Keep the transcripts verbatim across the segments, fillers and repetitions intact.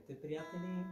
Будьте приятели.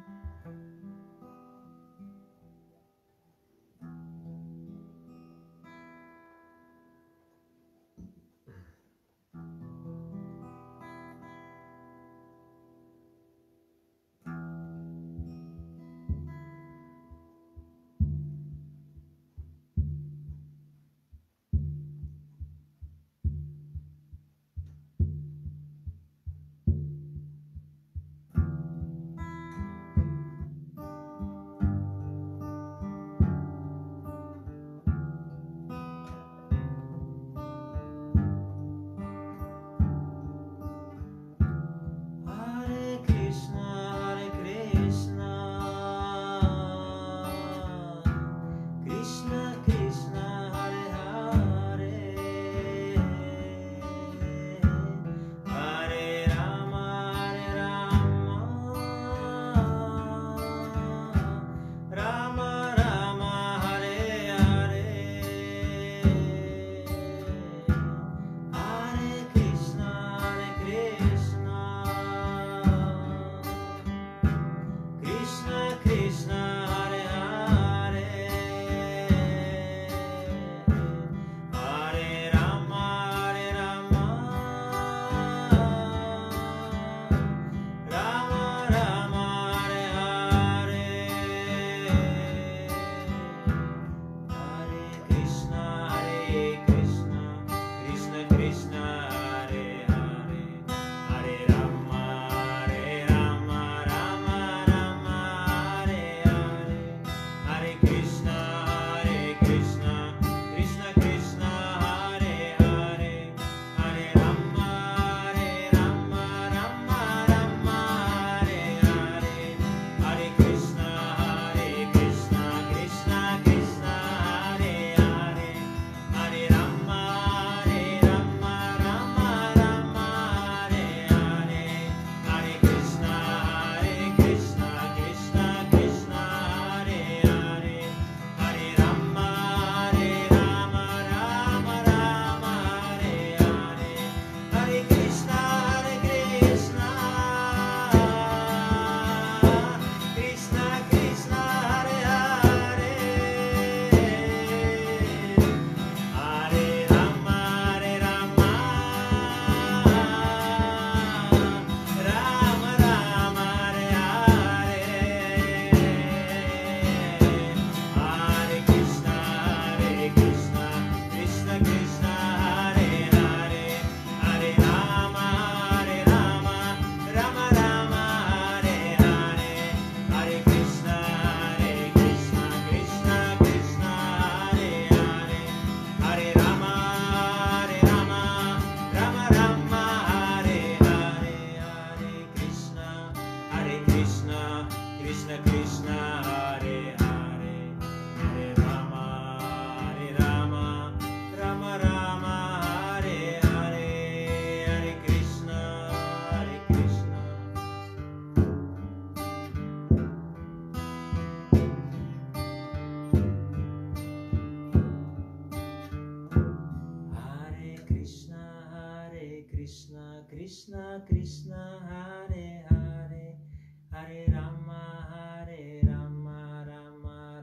Krishna Krishna Hare Hare Hare Rama Hare Rama Rama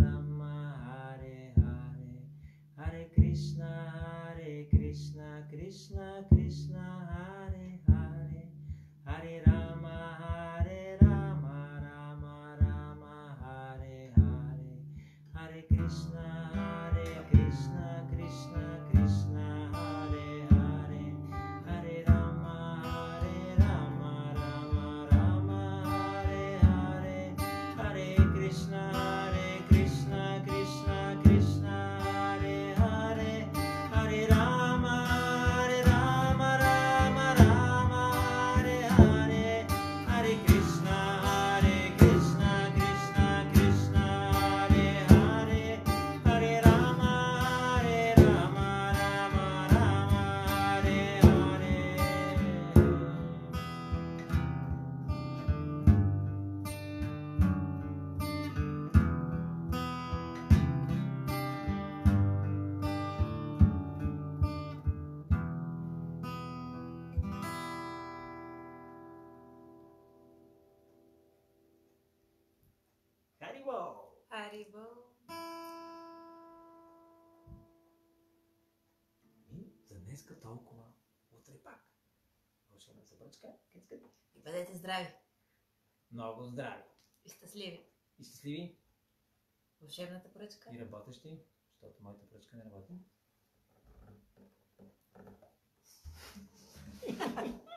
Rama Hare Hare Hare Krishna Hare Krishna Krishna Krishna Hare Hare Hare Rama Hare Rama Rama Rama Hare Hare Hare Krishna Hare Krishna Krishna Krishna Hare Hare Hare Rama Hare Rama Rama Rama Hare Hare Hare Krishna Hare Krishna Krishna Krishna Hare Hare Hare Rama Hare Rama Харибо. И за днеска толкова. Утре пак. Вълшебната пръчка. Кицкат. И бъдете здрави. Много здрави. И щастливи. И щастливи. Вълшебната пръчка. И работещи, защото моята пръчка не работи.